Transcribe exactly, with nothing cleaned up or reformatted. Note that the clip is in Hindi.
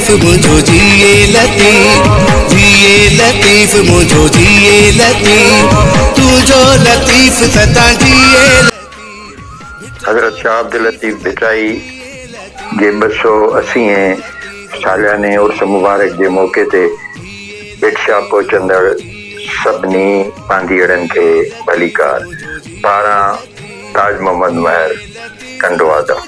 लतीफ मुझो जिए लतीफ जिए लतीफ मुझो जिए लतीफ तुझो लतीफ सदा जिए। हज़रत शाह अब्दुल लतीफ़ भिटाई जे ॿ सौ असीं सालियाने उर्स मुबारक के मौके ते बिटशाह पहुचंदड़ सभिनी पांधीअड़नि खे भलीकार पारां ताज मोहम्मद महर कंडो आदम।